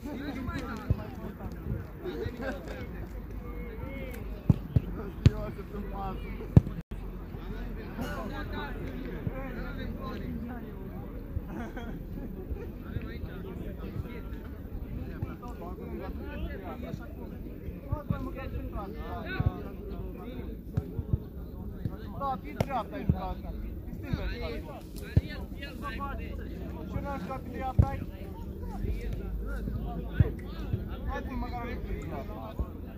Da, fi dreapta ai jucat. Fi stângă ai jucat. Ce n-ai jucat pe dreapta ai? Hai-ți măcar o lecție pe dreapta.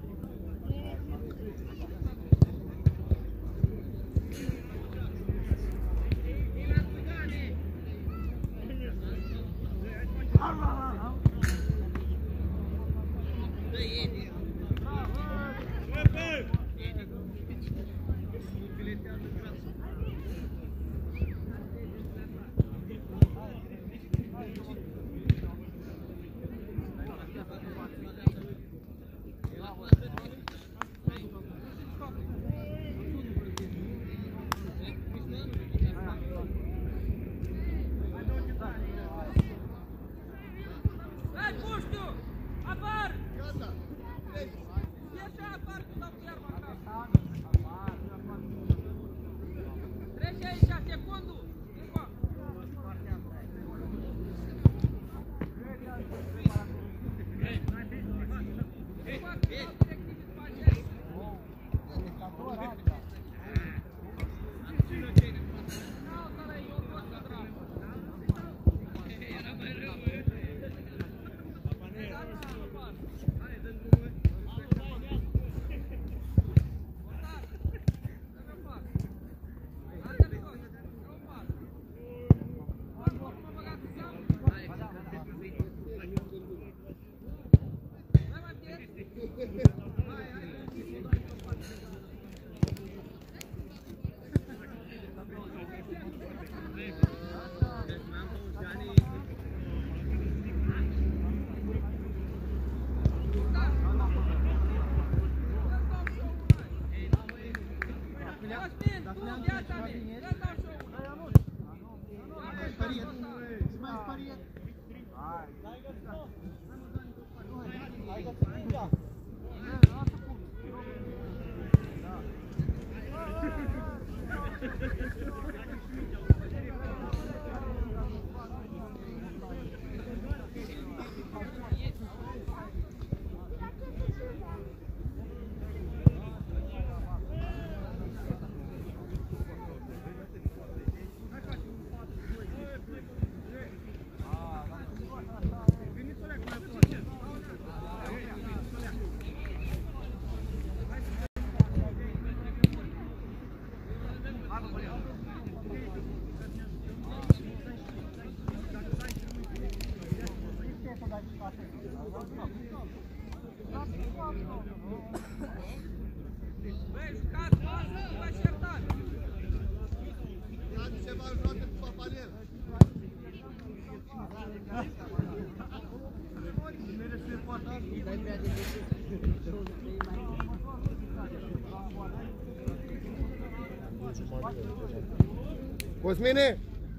Cosmine!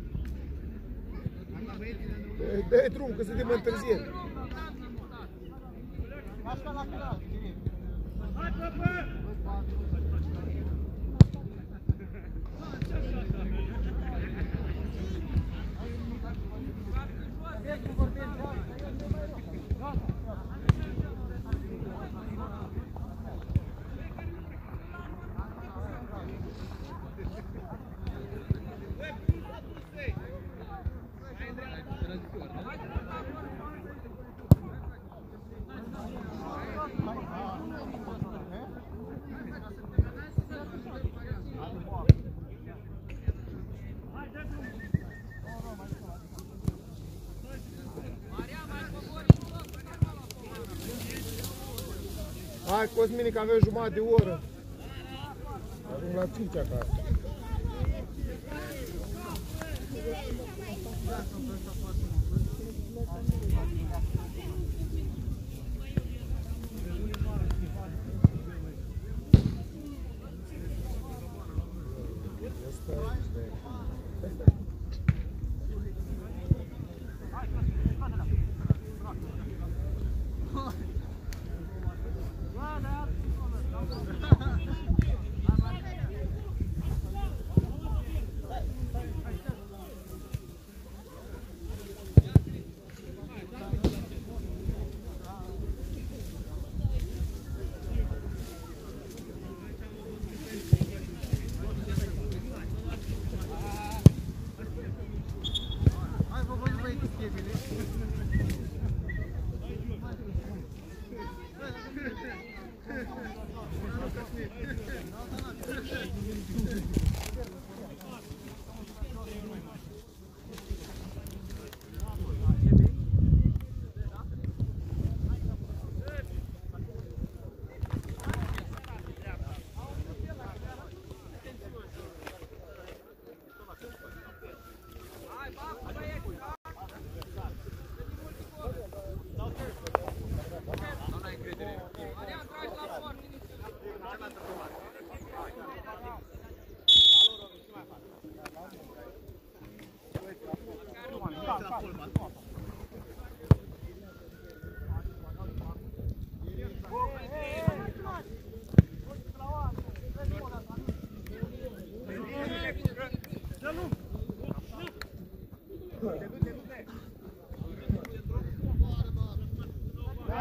Dă-i drum, că suntem întârzieri. Așa la final, direct. Hai, păpă! Hai, Cosmine, că avem jumătate de oră. Ajung la 5 acasă.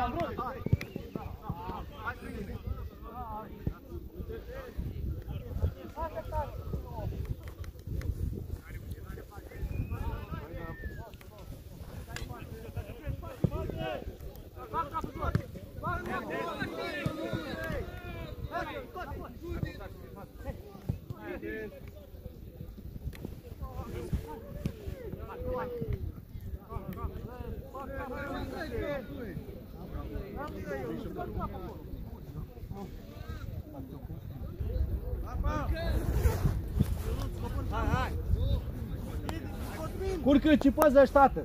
Curcă, ce poți să tată?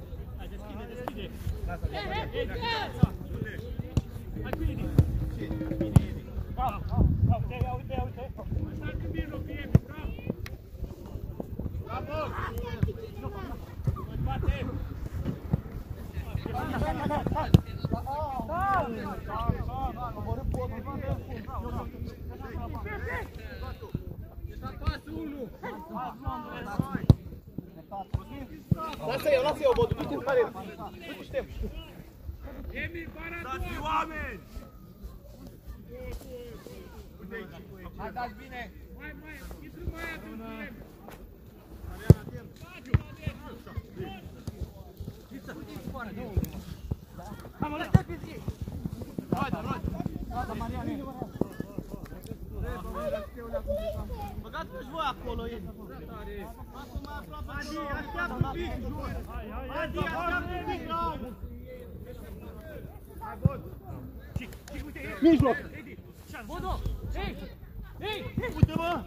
Lasă eu, Bodu, du-te în parele. Du-te, Ștef. Dați oameni! Hai, dați bine! Intru mai atunci! Hai, mă, lăsă pe zi! Hai, Mariane! Băgați-vă voi acolo, e! Adi, așteaptă un pic! Adi, așteaptă un pic! Hai, Bod! Mijloc! Bodo! Ei! Ei! Uite, mă!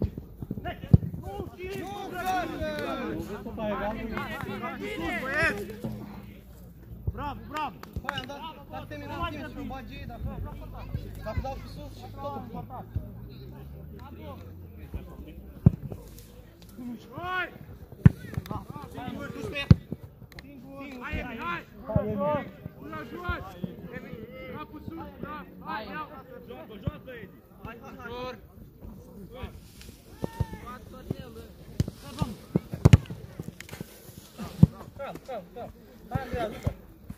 Bravo, bravo! Hai, am dat terminat timp să-mi bagi ei, dacă dau pe sus și totul portat. Hai! Singur, tu pe! Hai, Emi, hai! Îl ajut! Emi, capul sus, da! Hai, iau! Joacă, Edi! Hai, ușor! Hai, Andrei, ajută!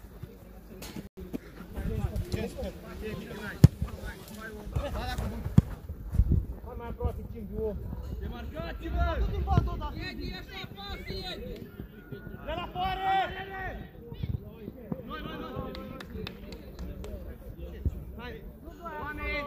Hai mai aproape, Cimbiu. Demarcați-vă! Du-te în pat odată! Edi, așa pasă, Edi! De la foare! Noi! Hai! Oameni!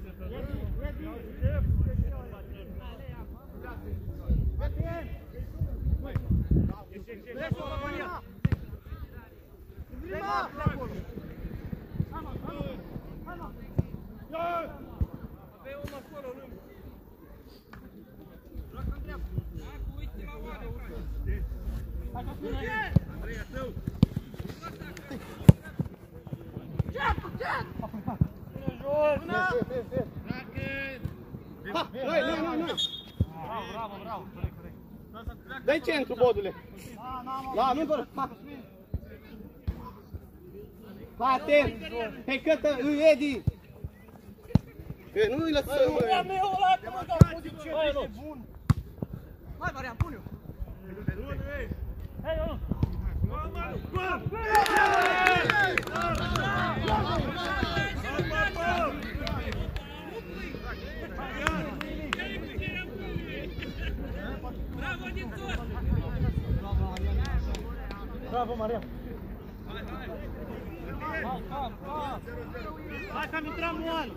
Andreea, tău! Bravo! Dă-i centru, Bodule. Da, nu bără. Hai, atent. Hei, cătă, Edi. Că nu-i lăsăm, mă. Hai, Marian, pune-o! Hai, eu! Bravo, Marian. Hai că am intrat Moan!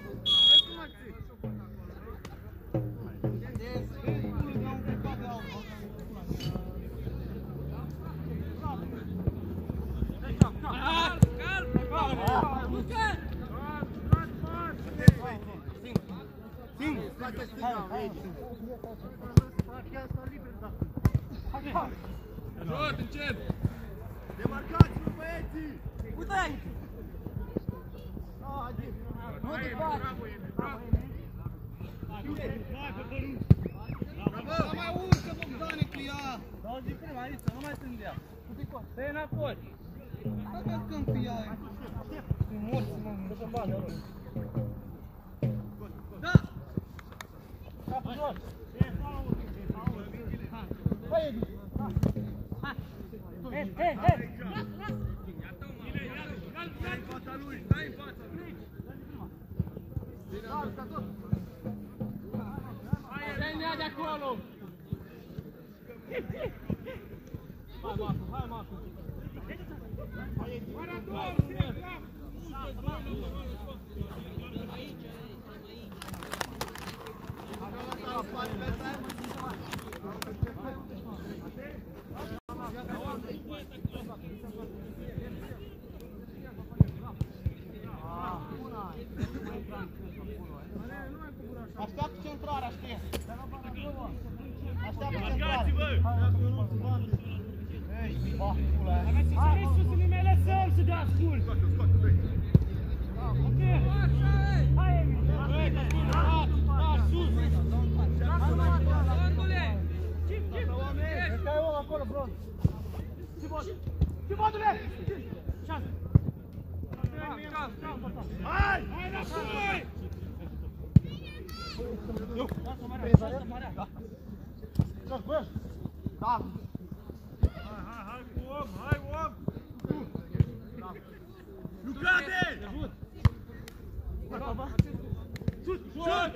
Ajut, încet! Demarcați-vă, băieții! Uite aici! Nu te faci! Bravo! Mai urcă, Bogdane, cu ea! Dau zi prima aici, nu mai sunt de ea! Stai înapoi! Hai că când cu ea! Sunt morți, mă, nu se bani, ăla! Da! Capul jos! Hai, Edi! Hei! Așteaptă centrarea, știi? Așteaptă centrarea. Marcați-vă! Ei, ba, pula aia. Hai să vezi sus, nu mai lăsăm să dea ascult! Ok! Hai, Emil! Da, sus! Bondule! Ăsta e om acolo, bron. Cibodule! Șase! Hai! Hai, înapoi! Da. Hai cu om, hai om! Lucrate! Sus, sus!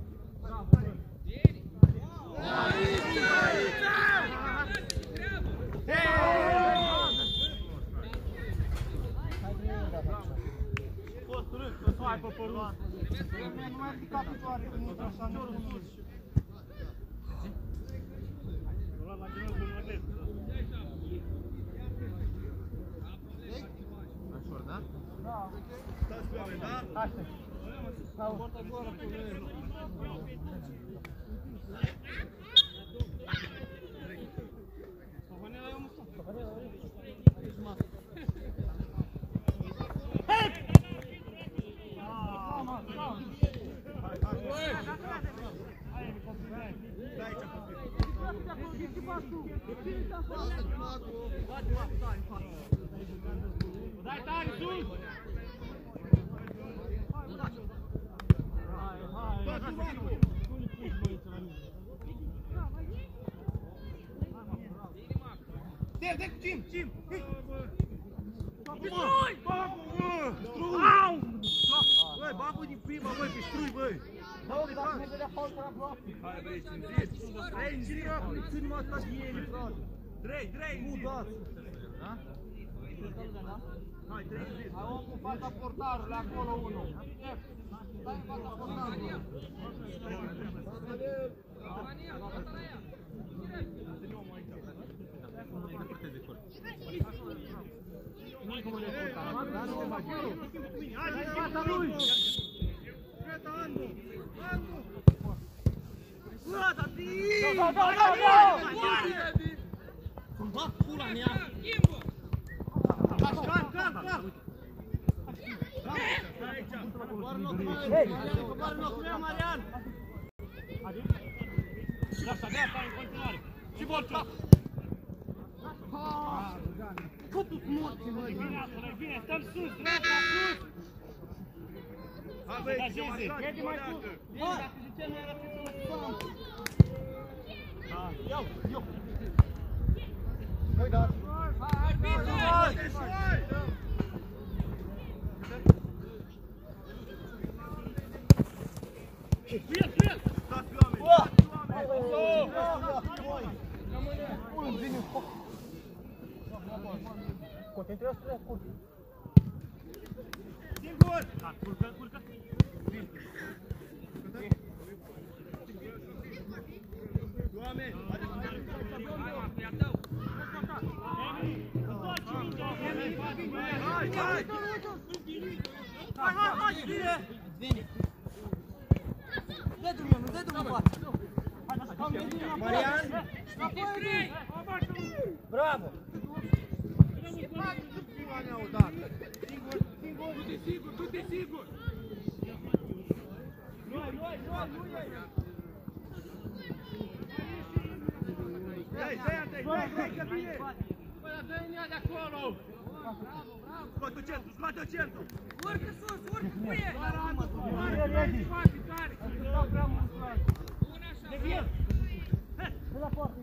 Hai pe părul. Nu mai pica picioare, că nu așa, nu rând. Ușor, da? Da. Stați pe oameni, da? Haide. Au. Dai tare, sus! Dă cu Jim, Jim! Strui! Au! Băi, babă din prima, băi, pe strui, băi! Dă-o, dacă ne vedea fault la bloc. Hai, băi, ținziți! Trei, în zile, cât mă stați cu ei, frate? Trei, în zile! Da? Hai, 3 în zile! Hai om cu fața portarului, acolo unul. Stai în fața portarului. Hai, fața lui! Gata, Andu! Andu! Gata, tii! Da! Îmi bat pula mea! Car! Coboară în locul meu, Marian! Gata, în continuare! Și borța! Cât-ți morți, măi! Bine, stăm sus, dreapta, sus! Hai, băi, ce mai sus! Bă, dacă zice nu era să mă Iau! Hai, da! Hai, bine! Fie! Stați pe oameni! Concentrează-te acolo. Singur! Culcă! Oameni! Hai, bine! Vine! Dă drumul, nu dă drumul în față! Marian! Bravo! Du-te sigur! Dai, că bine! Bă, dar dă-i ea de acolo! Scoate-o centru! Urcă sus, urcă cu el! De la poartă!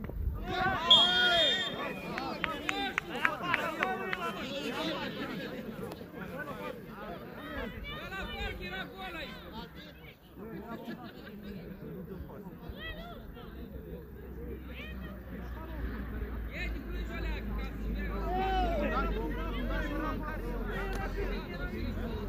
Era gol aici! E din plânge aleagă, ca să mergă!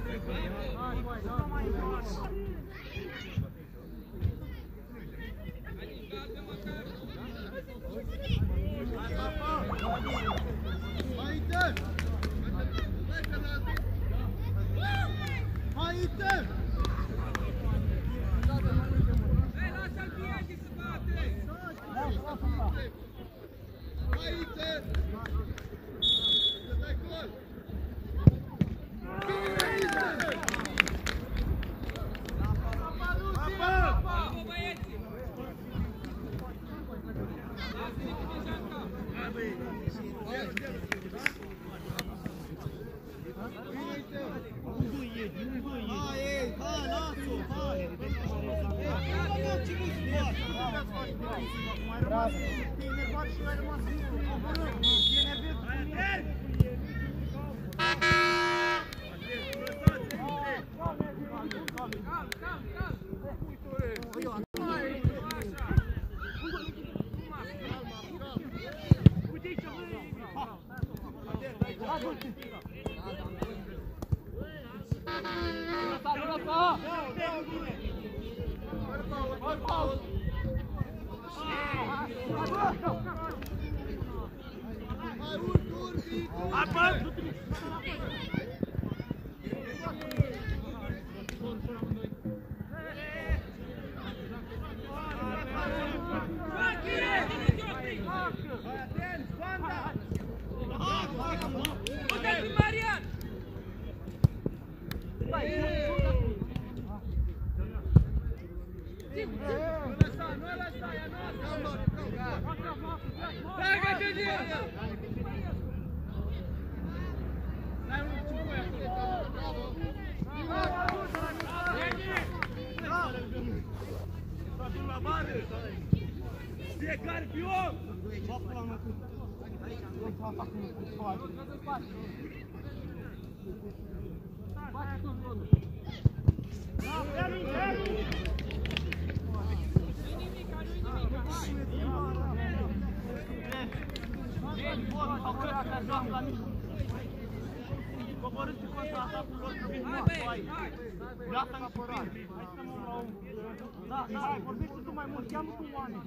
Hai, vorbește tu mai mult, cheamă tu oameni.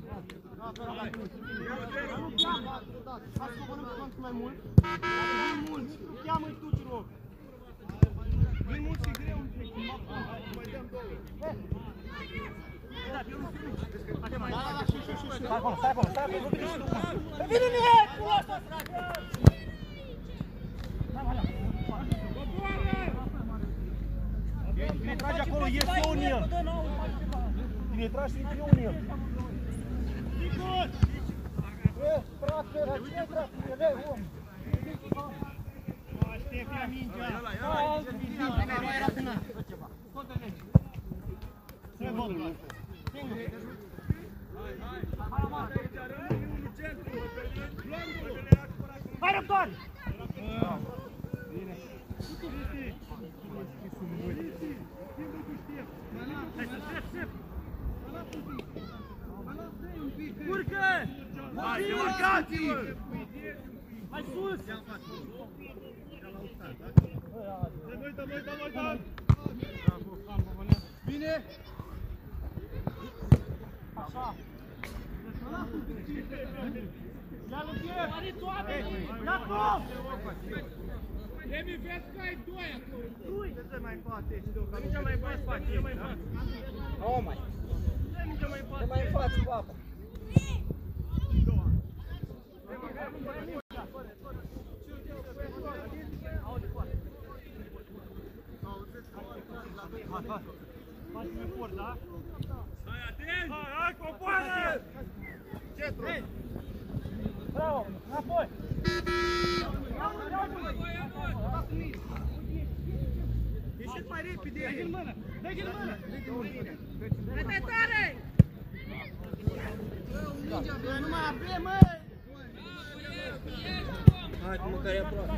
Nu cheamă, hai să vorbim mai mult. Vin mult, cheamă-i tu, te rog. Vin mult și greu, mai dăm două. Stai acolo, nu vine și tu. Vine mie, pula asta, frate! Bine tragi acolo, ies eu în el. Bine tragi și eu în el. Sigur! Frate, ce frate, om? Aștepta mingea. Nu era tânăr. Ce văd? Singur. Hai, răbdoare! Bine. Urcă! Hai, urcați-vă! Mai sus! Dă-i! Bine! Așa! Ia-l-o piept! Mariți oamenii! Ia-l-o! Demi, vezi că ai doi acolo! Nu te mai poate! Nu te mai poate! Nu mai poate! Nu mai! Nu te mai poate! Nu mai faci, papa! Faci-mi efort, da? Hai, atent! Hai, coboară! Centru! Bravo! Înapoi! Ieșiți mai repede! Dă-i-l mână! Dă-i-l mână! Dă-te tare! Nu mai avem, mă! Hai, cu mâncare aproape.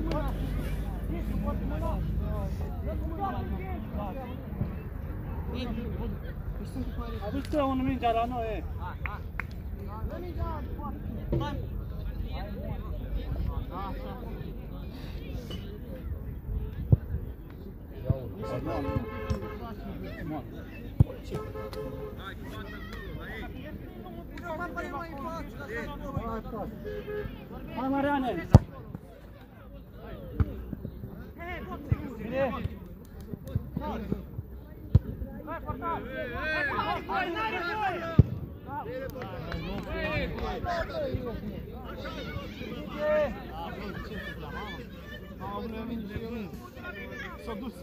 Aduți-te un mingea la noi, Dă mingea, hai! Așa. Hai, Mariane! Bine! Hai, portar! S-a dus.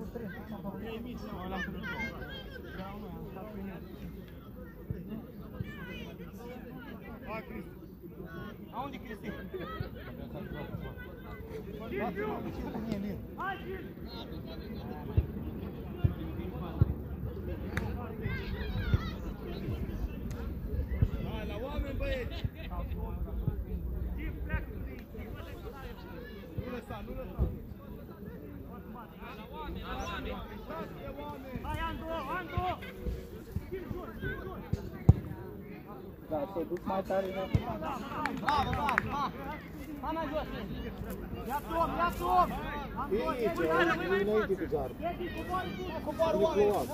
Hai, Cristi. Aonde, Cristi? Hai, la oameni, băieți! Nu lăsa, nu lăsa. Hai, Andu! Da, s-a dus mai tare. Bravo, bravo! Hai mai jos! Ia Tom! Bine, înainte cu gard. Coboară oameni!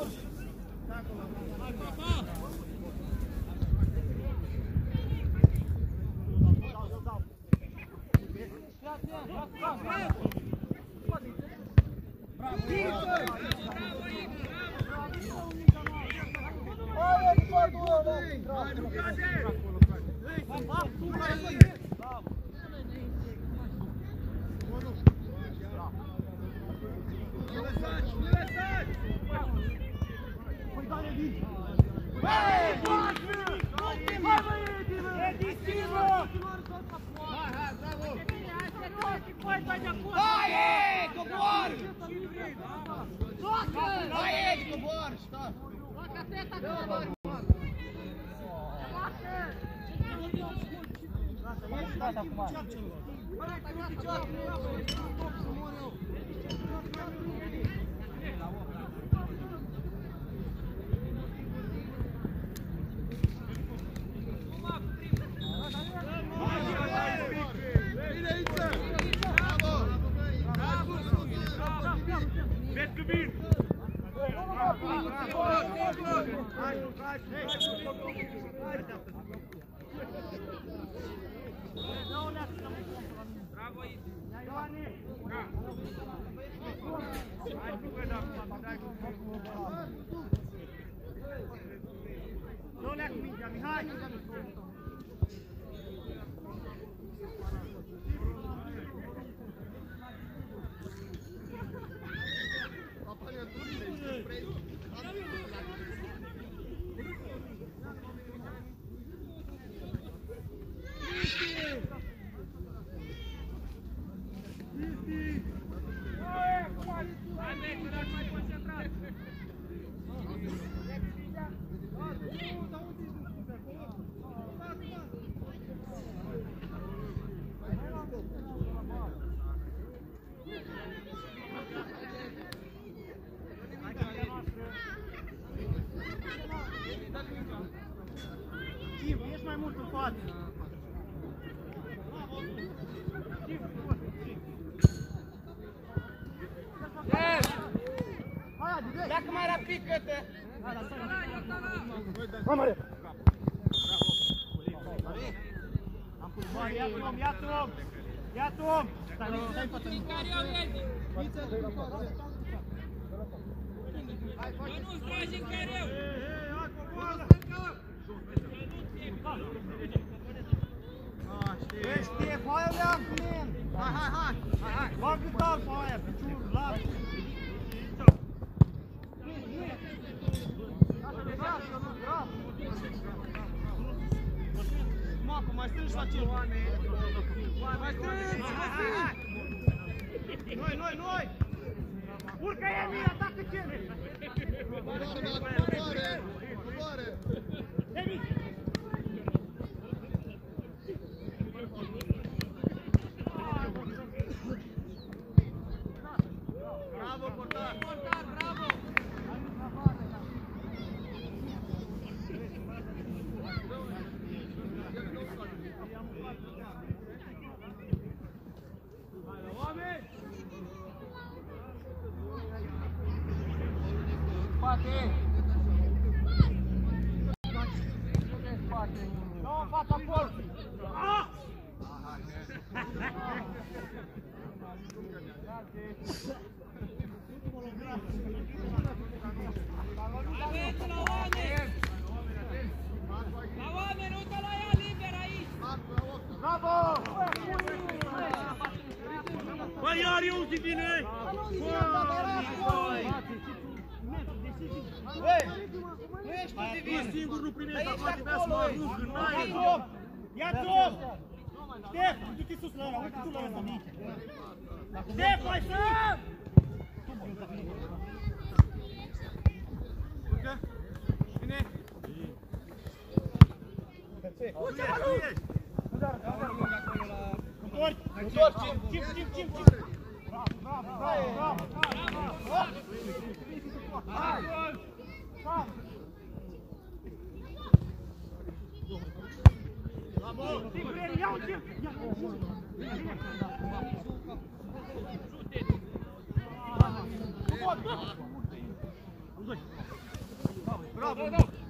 Nu leacă mingea, Mihai! Ești mai mult în față. Dacă mai rapid, cătă! Hai, Maria! Ia Tom! Stai pe tine! Nu-ți tragi în careu! Știe, foaia mea, plin! Hai! Bagă tal foaia, piciorul, lasă! Mapă, mai strângi la cer! Mai strângi! Noi! Urcă Emil, atacă cele! Coboare! Emil! Bravo, portar! Bravo! Nu, fața porții! Aveți la oameni! La oameni, uite la ea liber aici! Bravo! Bă, iar eu zi bine! Băi, nu ești tu divin! Singur nu primești, Aici, acolo trebuia să acolo mă ești! arunc în aer! Ia-ți om! Ștef, du-te sus la ăla, uite tu la ăsta mici. Ștef, mai sus! Bine! Întorci! Cim! Bravo! Ia un cim! Bravo!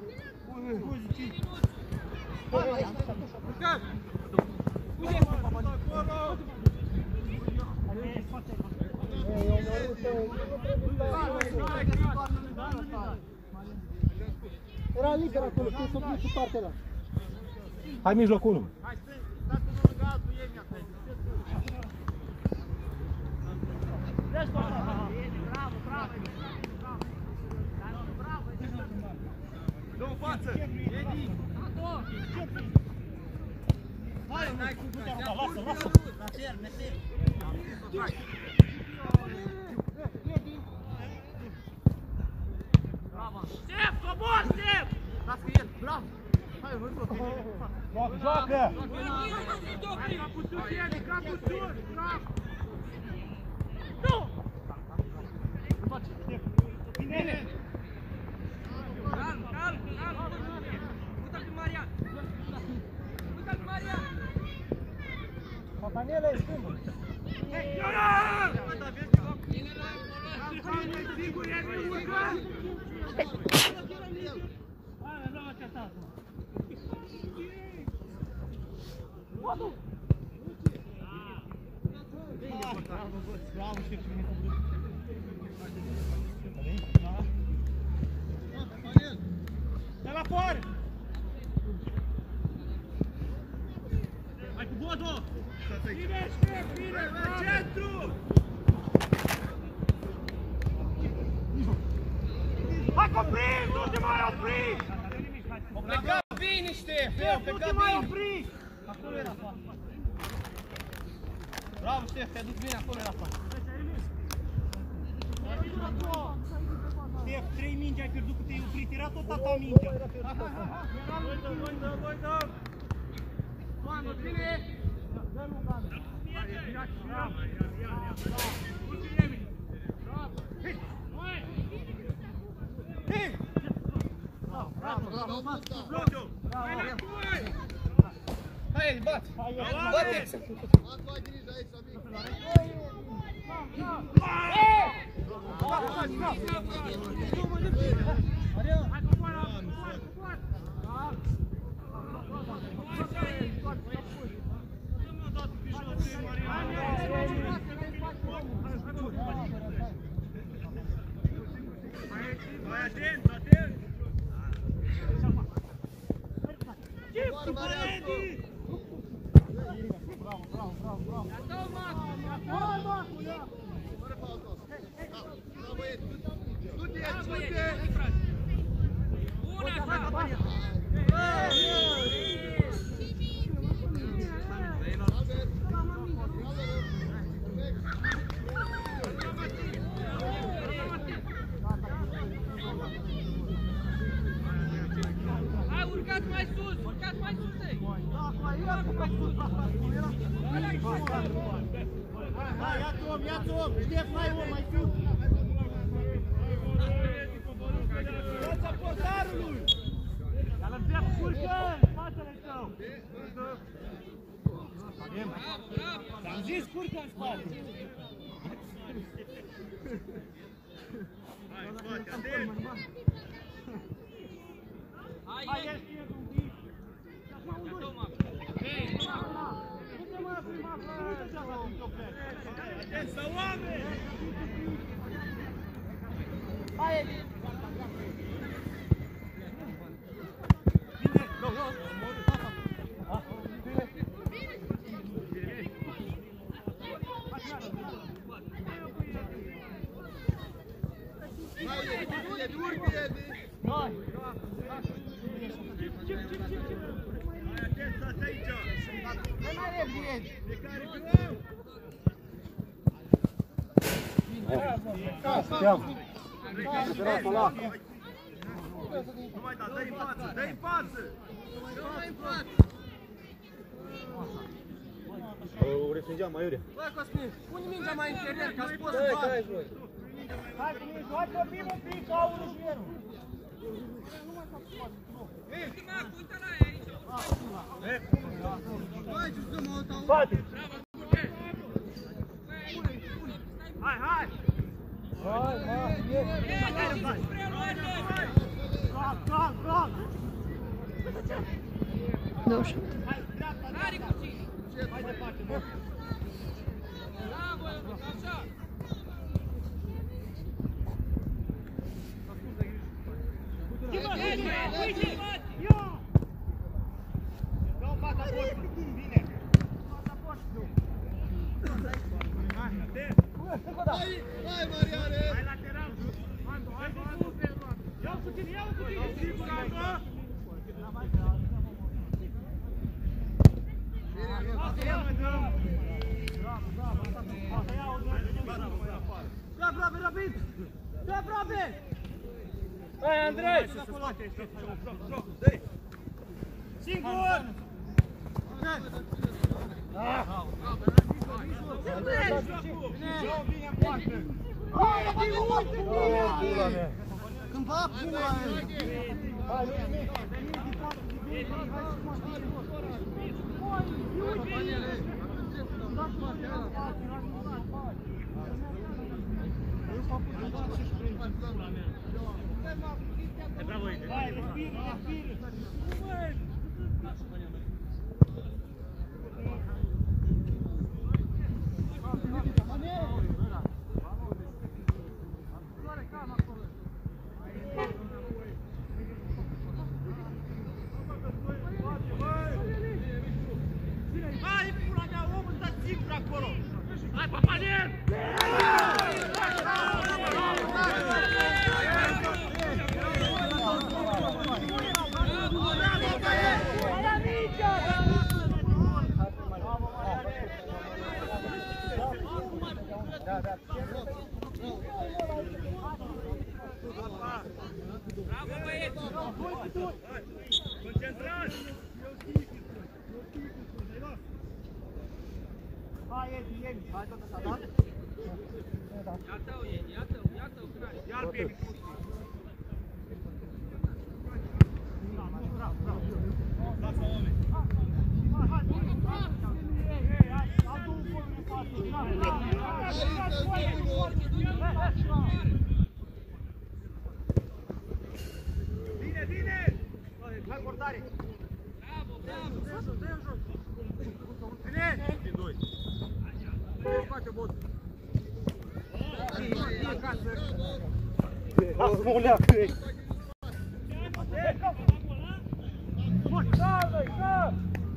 Era liber acolo, trebuie să duci și partea ăla. Hai mijlocul 1. Hai, stați unul lângă altul, ei mi-a crezut. Dă-o în față! Edi! Hai, n-ai cum putea! Lasă! Șef, cobor, șef! Lasă el! Bravo! Hai, vă tot! Joacă! Hai, capul sus, Edi, capul sus! Bravo! Bine! Calm! Uite-l pe Marian! Uite-l pe Marian! Patanele, stângul! Sigur, Edi, urcă! Bravo, știu ce mi-e făcut. De la for! Hai cu Bodo! Bine, șef, bine! În centru! Hai copii, nu te mai opri! O pleca bine, Ștef! O Nu te pleca mai bine! opri! Acolo era fața. Bravo, Ștef, te-ai dus bine, acolo era fața! Ștef, 3 mingi ai pierdut că te-ai oprit, era tot a ta mingea. Voi dăm! Mamă, bine! Hai, bat! Bate! Mai atent, atent! Hai, urcați mai sus! Urcați mai sus! Hai, ia-ți om, Ștef, n-ai om, mai sus! Fața portarului! Dar îmi pierd curcă în fațele tău! Ți-am zis curcă în spate! Hai, spate, atent! Edi, urcă, Edi! Hai! Hai, atent, stați aici! Hai mai repede, Edi! Fiecare pe om! Nu mai da, dă-i în față, dă-i în față! Dă-i în față! O respingeam, Maiurea. Bă, Cosmin, pune mingea mai interior, ca să poți să bagi! Hai cu mine, hai să fim un pic ca unul și el. Uite la ea aici. Băi, ce jucăm o altă? Bate! Hai, hai! Hai, hai, Bran, Bran! 27. Are puțin. Hai departe, bă! Bravo, așa. Ia! Dă-o fața poștii, bine! Fața poștii! Hai, Mariane! Hai lateral! Hai, Ia-o cu tine, ia-o cu tine! sigur, Ando! Da, aproape, rapid! Da, aproape! Hai, Andrei! Singur! Vine în poartă! Când va pula! Hai, Mimi! Vai, respiri, respiri! Hai, pula mea, omul stă singur acolo! Hai, Papanen! Bravo, băieți. Concentrați! Hai, Edi, Edi! Hai, tot așa, da? Ia-te-o, Edi, ia-te-o, ia-te-o, crani. Iar pe Emi Pusti! Lasă oameni! Bine, bine! Hai, portare! Bravo, bravo. Bine! Din doi! Lasă-mă o leacă! Bun, cală-i, cală!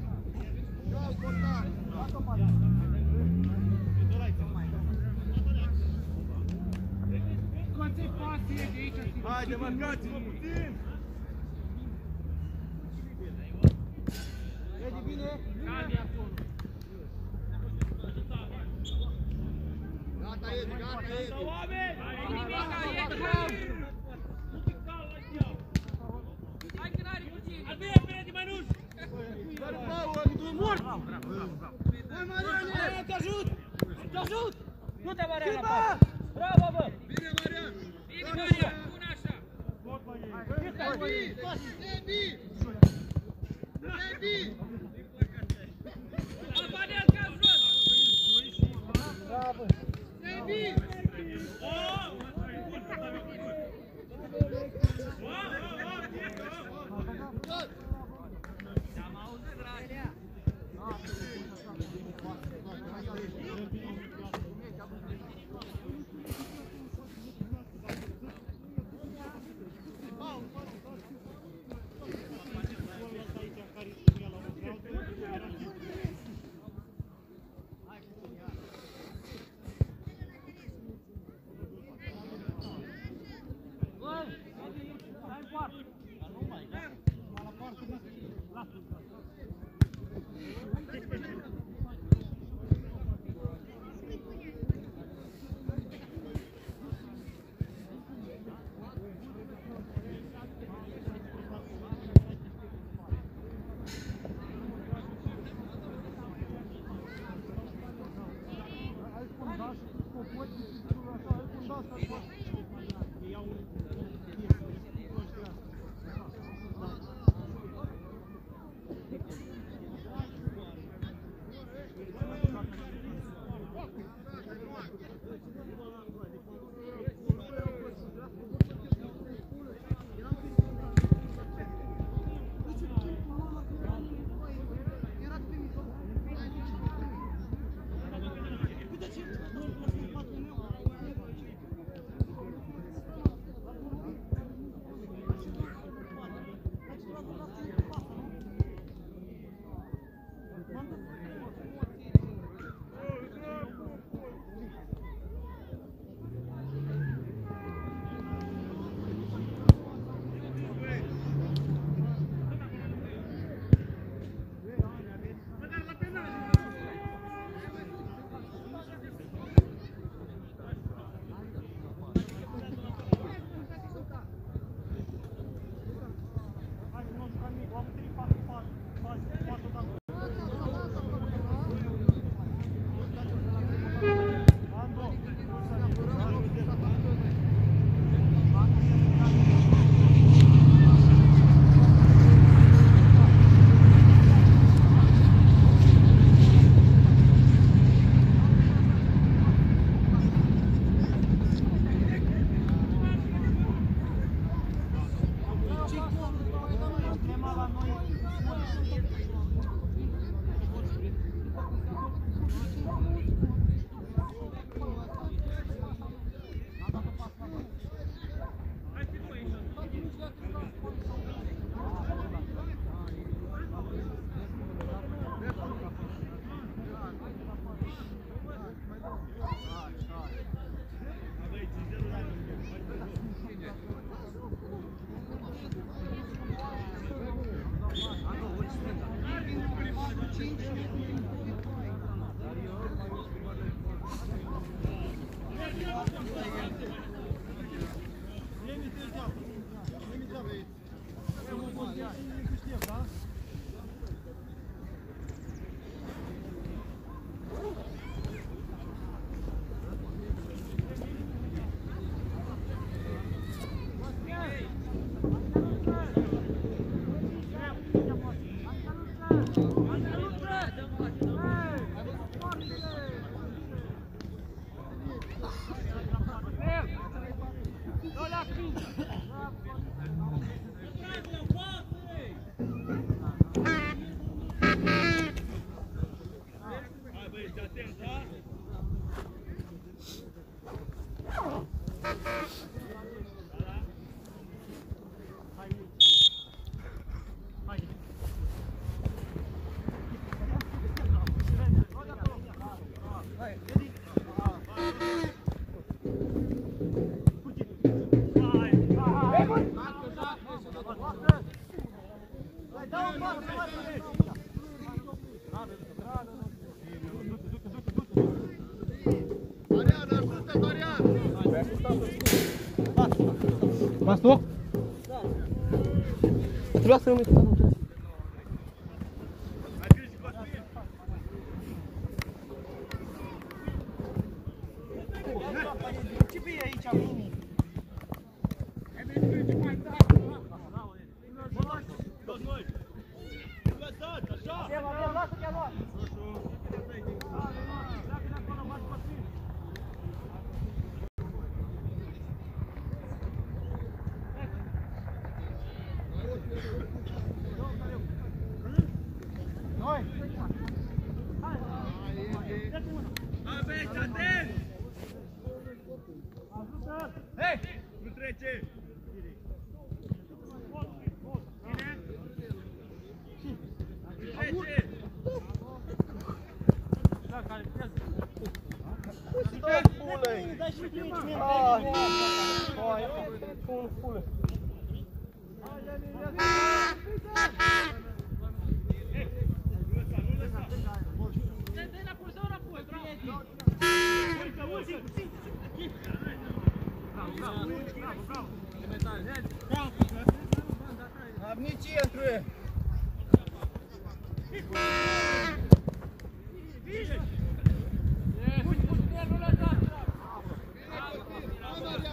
Scoate pasie de aici! Haide, marcați-vă puțin! Edi, bine! Gata, Edi, gata, Edi! Oameni! Nimica, Edi. Hai, crani, puțin. Albine, bine, Manuș! Doar Paul, tu mort! Hai, Mariane! Te ajut! Te ajut! Nu te Mariana, Filma! pa! Bravo, bă! Bine, Marian! Bine, Maria, pun așa. Edi! Edi! Edi! Papanen, ca jos. Bravo! Edi! Am auzit, dragi. Bastou? Trebuia să rămâi. Ce vei aici, Mimi?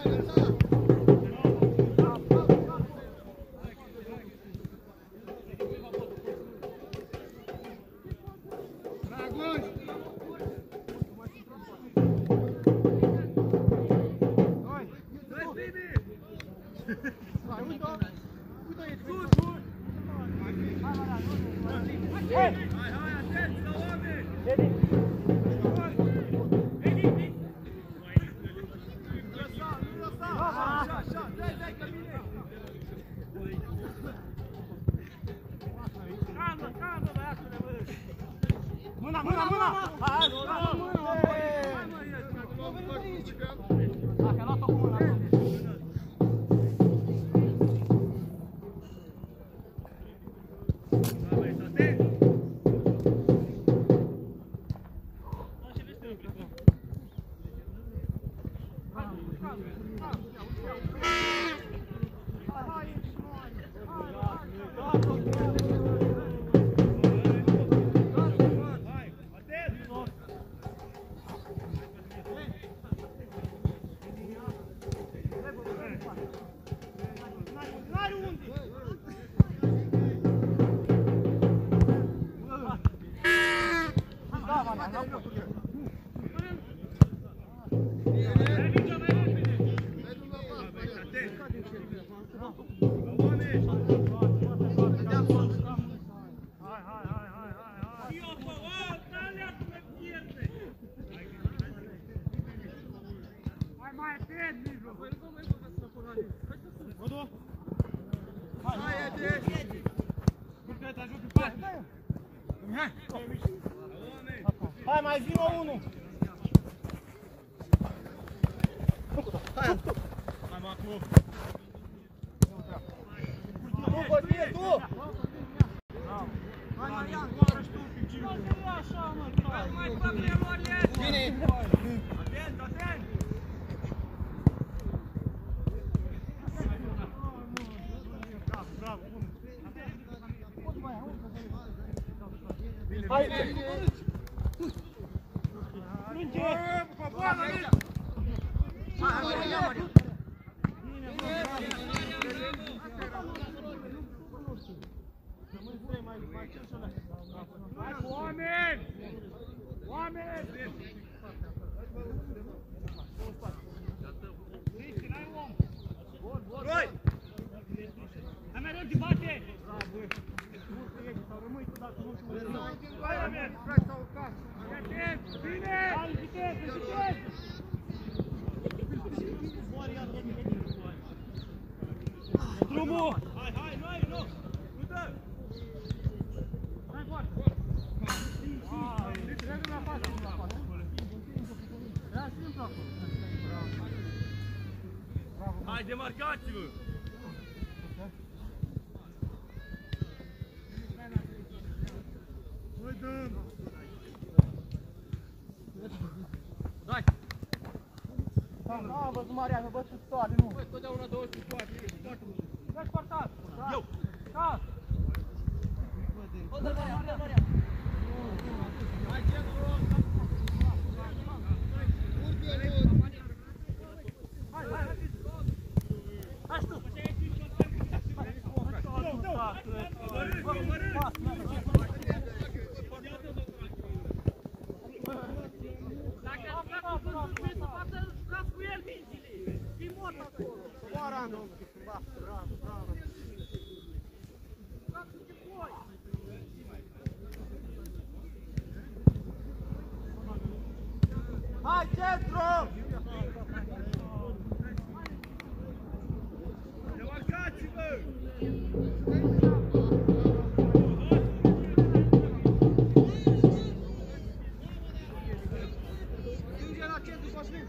Hai, mai vină unul! Hai, mă, acum! Tu, Bătie, tu! Hai, Marian, coară-și tu, Piciu! Mai fă preluările! Bine! Atent, atent! Bravo, bun! Hai! Strânge! Hai cu oameni! Oameni! Roi! Hai mai rău, te bate! Hai, oameni! Bine! Hai, viteză, viteză! Drumul! Hai, hai, noi, nu! Nu dă! Hai, foarte! Trebuie la față, nu la față. Era simplu acolo. Hai, demarcați-vă! Noi dăm! Dai! Da, am văzut Marian, văd cu toate, nu. Băi, totdeauna 200 poate, e foarte mult. Vezi portat! Eu! Da! Hai, centru! Demarcați-vă! Strânge la centru, Cosmin!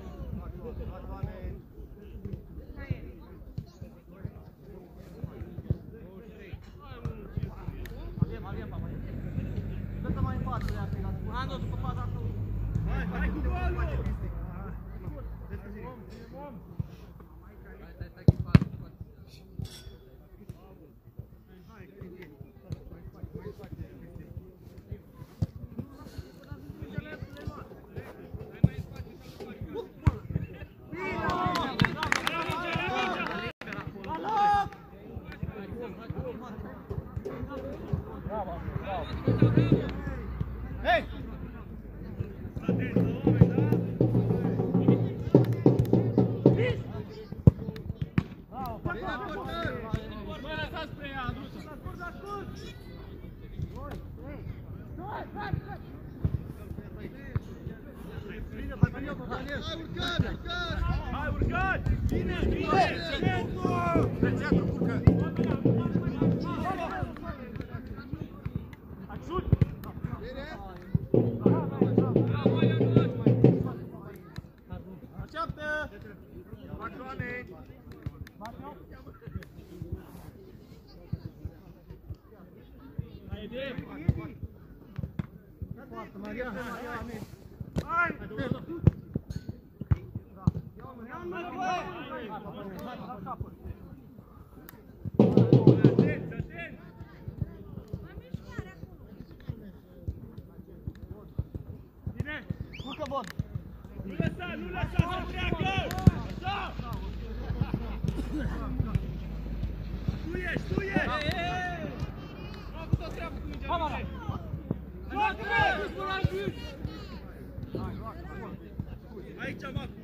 Dă-te mai în față, le-a picat. Anul după fața acolo. Hai, hai cu golul! Bine! Hai, urcați! Bine, bine! Pe centru, curcă! Ajut! Așteaptă! Patroane! Hai, Edi! Maria! Hai! Atenți, atenți! Bine! Urcă vod! Nu lăsa, nu lăsa să treacă! Așa! Tu ești, tu ești! Am avut o treabă cu mingea. Hai, Aici, Macu!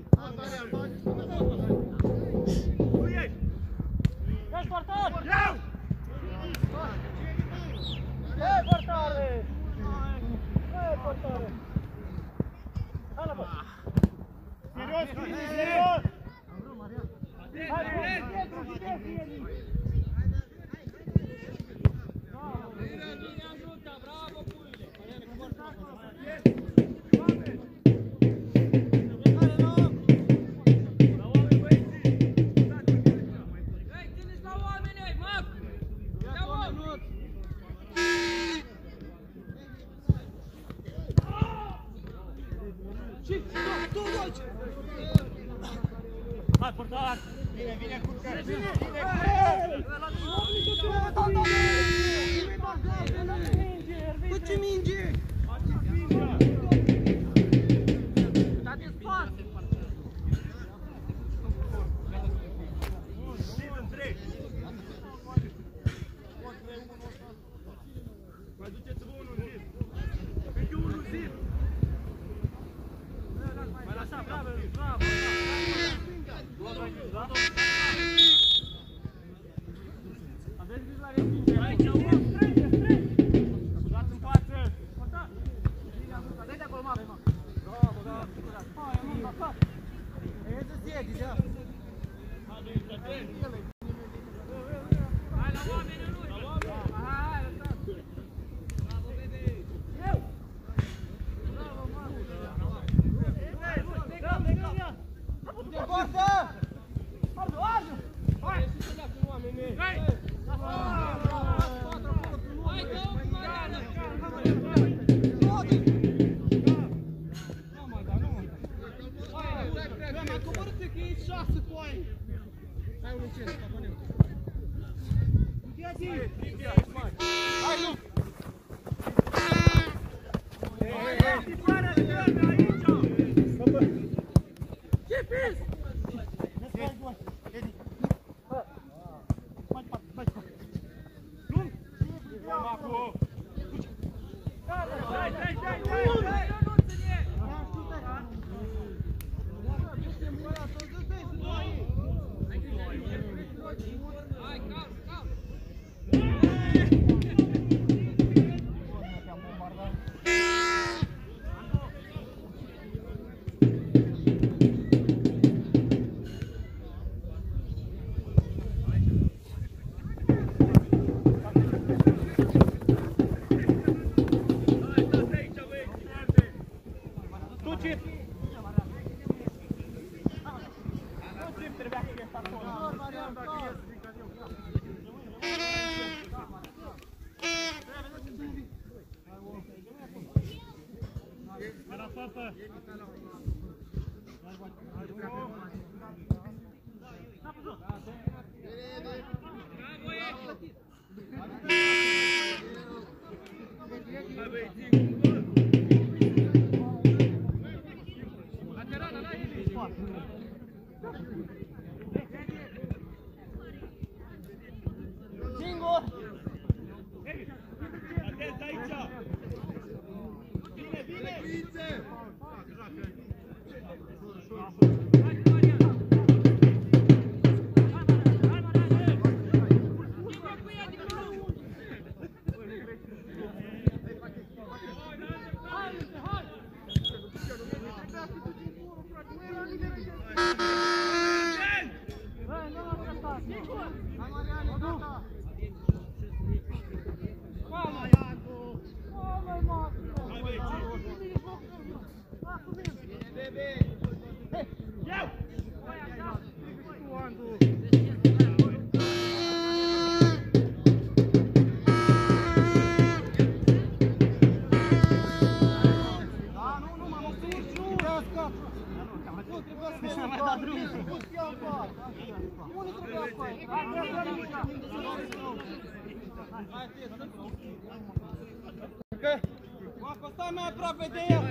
Tu ești! Ești portar! Iau! Ei, portare! Ei, portare! Hai la bă! Serios, serios! Hai, Pietru! Hai, portar! Bine, bine, curcă! Bine, Bă, ce minge! Dați spate! Zid întreg! Mai duceți-vă unul în zid! Încă unul zid! Mai lăsa, bravo, bravo! Aveți grijă la respingere! Aici, om! Dați în față! Dă-i de acolo, mă, mă! Bravo, bravo! Hai, mă, mă, fac! E să ție, deja! Hai la oameni, nu! Hai, lăsați! Bravo, bebe! Eu! Bravo, mă! De poartă! Ardu, ardu! Hai! Hai! Hai, dă-o cu Mariana! Mi-a coborât că e 6 cu aia. Hai unul ce, papaneu. Hai, nu! Ce pis? Hai, gol! Edi! Mai departe, mai departe! Macu! Dai, dai, dai, Hai, Ionuț-ne! Hai, calm, calm! Singur! Atent aici! Bine, bine! Hai! Bandu! Da, nu, mă surci, nu! Nu, trebuia să mai dat drumul. Nu știam fac. Unde trebuia să faci? Hai, Marco, stai mai aproape de el!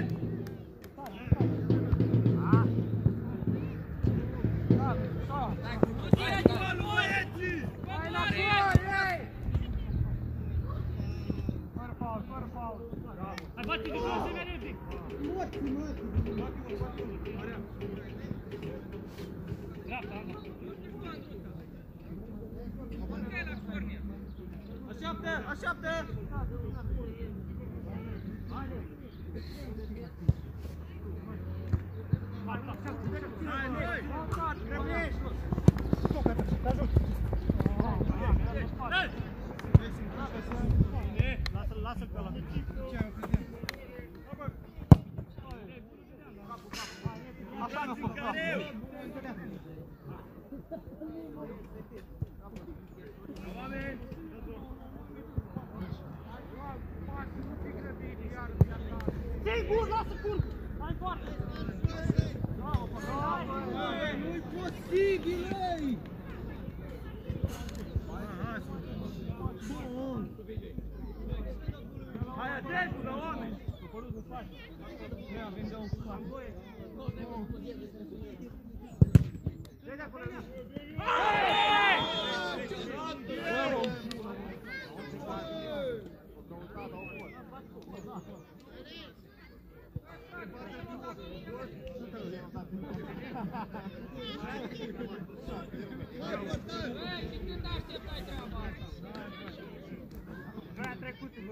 Hai, bate de jos, se merge! Dreapta, Ana. Așteaptă, așteaptă! Lasă-l pe ăla. Așa mi-a făcut. Singur, lasă curg! Hai foarte! Nu-i posibil, ei! Hai, atentul la oameni! Când așteptai treaba asta? Noi a trecut, bă.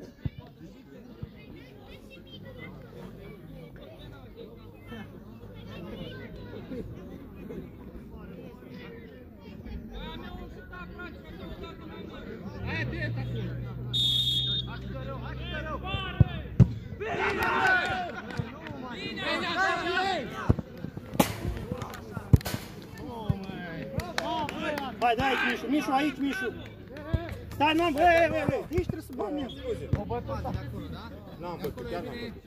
Hai atent acolo! Ajută rău, ajută rău! Hai, da, aici, Mișu, Mișu, aici, Mișu! Stai, nu-am, aici trebuie să bani eu! O bătut acolo, da? N-am bătut, chiar n-am bătut.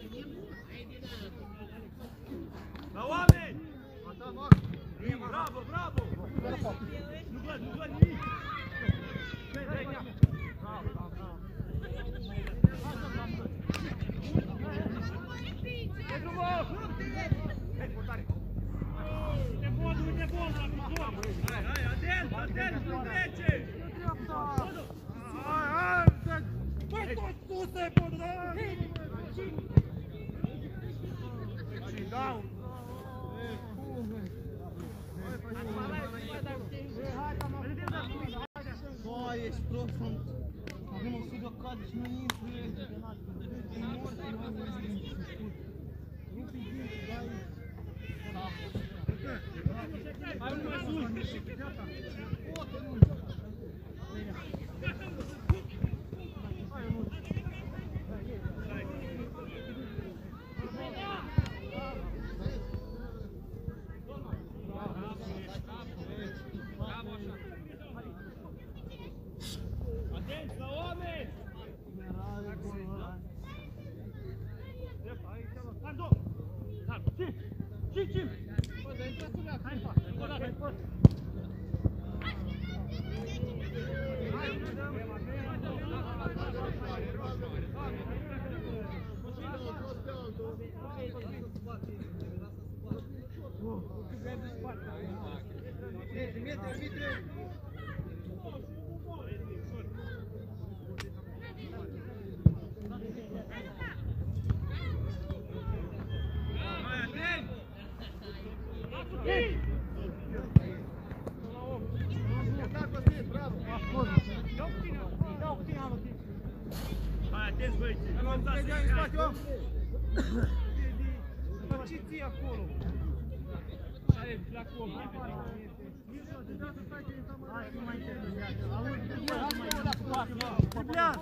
La oameni! Bravo, bravo! Nu văd nimic! Bă, ești prost, avem 100 de ocazii și nu intru el. E mort, Hai, unul mai sus! Atenți la oameni! Hai, atenți băieți! ce ții acolo? Hai, la col! Hai, nu mai interveniază. Auzi, triplează!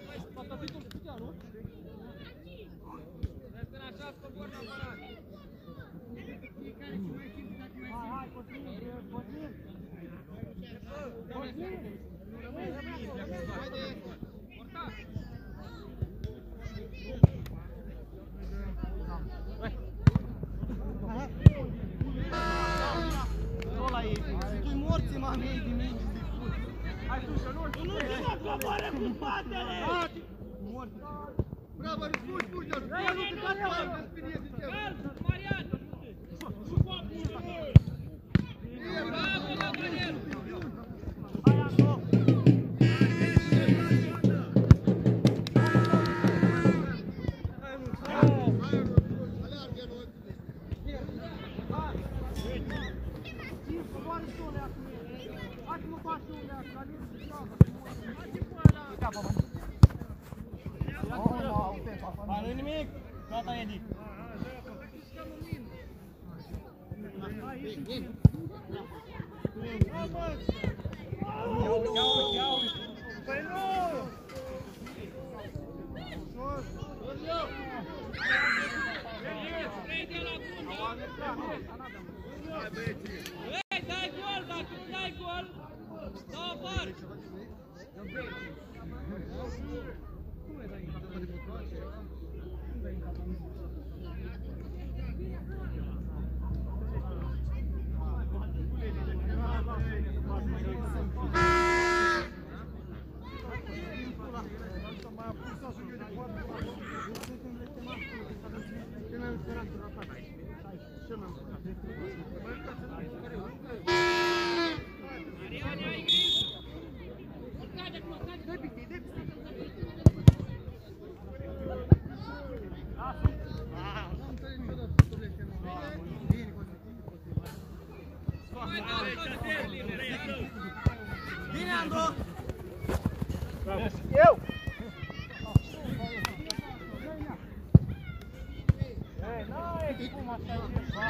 Trebuie să ne așa scobor la aparat. mei din mingi să-i spun. Hai tu, să nu te coboară cu spatele! Bravo, răspunzi, George! Nu te dați bani, despiniezi din tine! Marian! Bravo, Daniel! Hai, acolo! Nu-i nimic, gata, Edi. Păi nu! Ei, dai gol, dacă dai gol, dă afară! Marian, ai grijă! Urcade acum, urcade! Bine, Andro! Eu! Ei, n-ai cum așa ceva!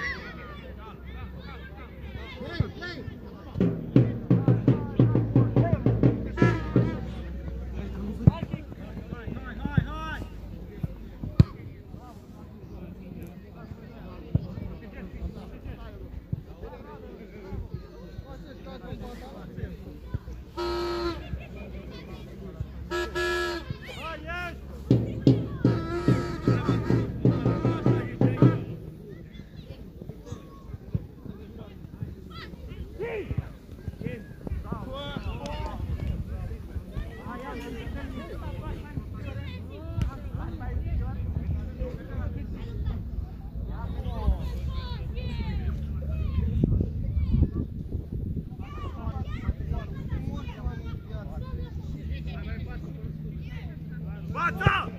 Bata!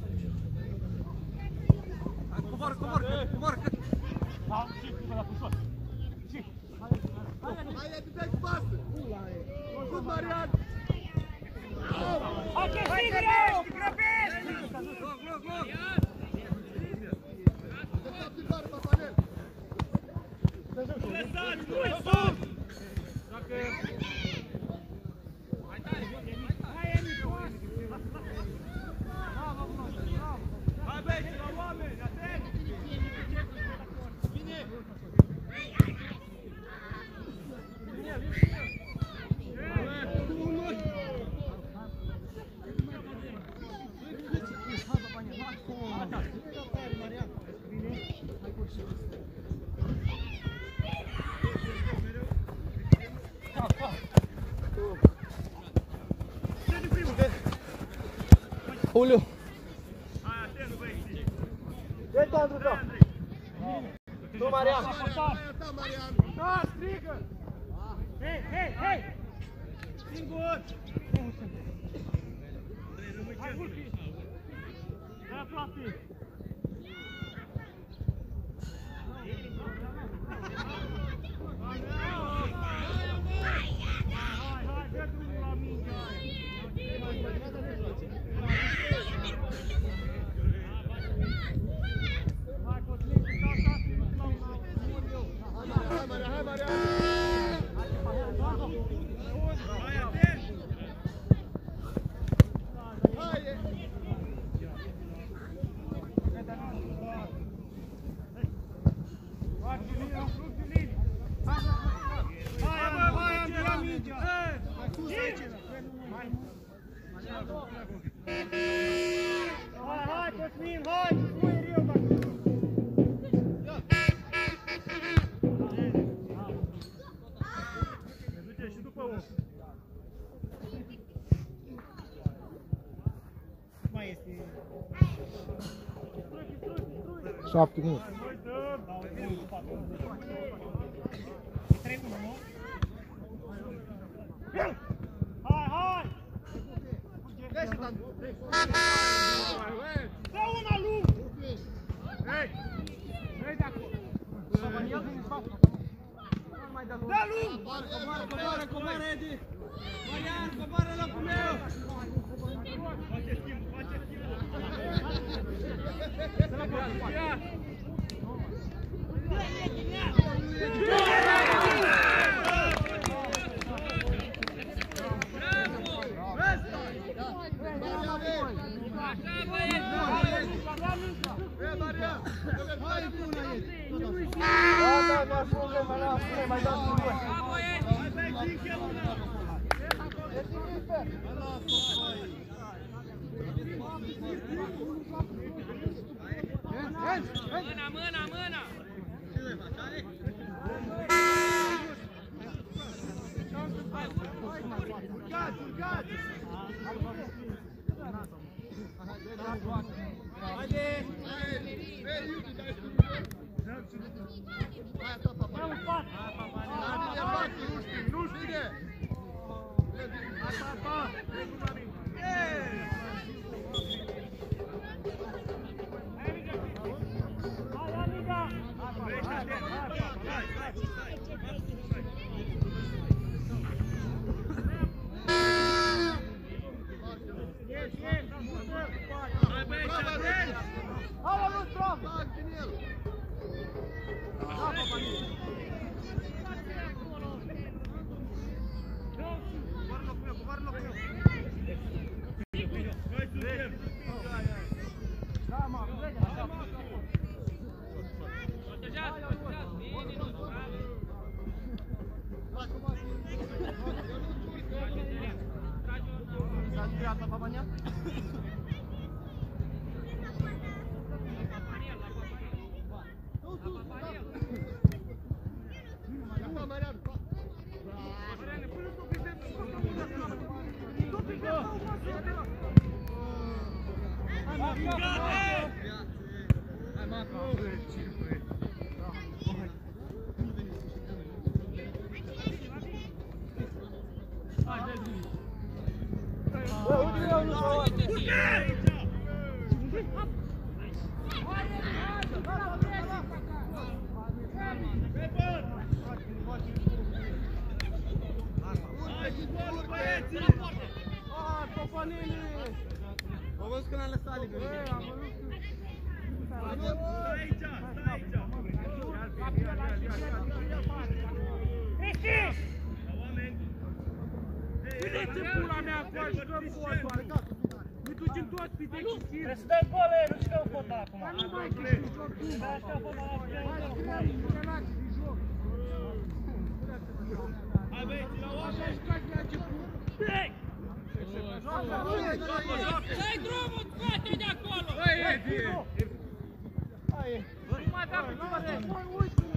Coboară! Da, și cu la pușor! Și! Hai, dai cu pasă! Bun, Marian! Hai, că grăbești! Grăbești! Lăsați în bară, Papanel! Lăsați, nu sus! Dacă... Hai, băieți, la oameni, atent! Bine! Julio! Hai, atent, băieți! Dă-i, Andru, da! Tu, Marian! Ta, Marian! Da, strigă! Hei, hei, hei! Singur! Hai, Vulpi! Dă aproape! Hai, dă drumul la mingea aia! Hai, Cosmin, Hai, Marian! Hai, Marian! Hai, atent! Hai! 7 minute. Hai, hai! Dă una lung! Hei! Hei de acolo! Dă lung! Coboară, Edi! Marian, coboară locul meu! Face schimbul, face schimbul! Să la poate! Da, n-aș problema, n-aș problema, mai dați un gol. Mâna, mâna, mâna! Urcați, urcați! Haide! Nu știe! Am văzut când am lăsat ligă. Vedeți în pula mea acolo, jucăm fotbal! Ne ducem toți pe decisiv! Trebuie să dai gole, nu știu că o pot da acum. Nu mai câștigi joc tu! Dar așa o pot da acum. Hai, relax de joc! Hai băieți, la oameni! Așa jucați de la început! Trec! Dai drumul, scoate-i de acolo! Hai, Edi! Nu mai da pe toate! Hai, uite-mă!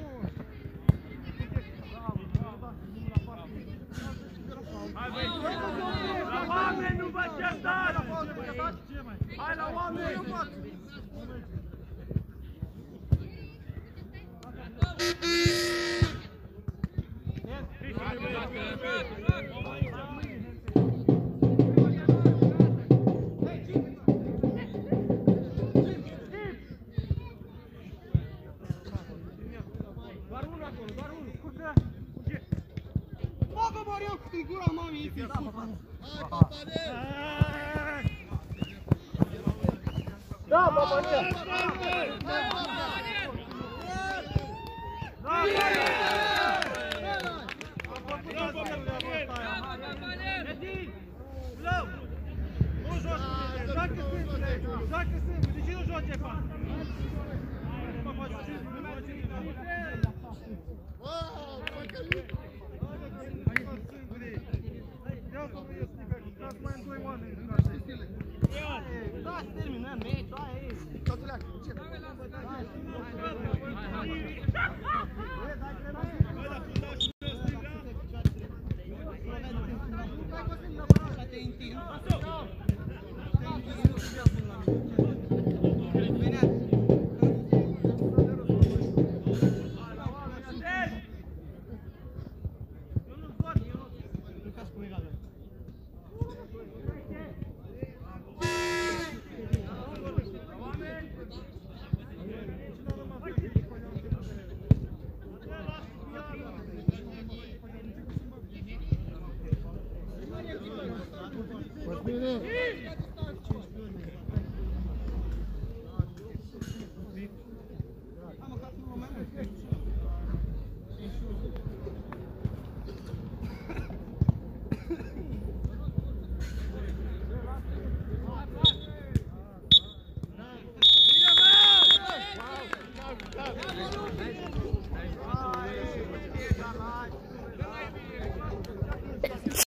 Hai băieți! La oameni, nu vă certați! Hai la oameni! Doar unul acolo, doar unul! Curcă! Bagă Marian cu gura mamei, e fi super. Da, Babania! Joacă singur, de ce nu joci, Efa? Da, terminăm, meci, aia e.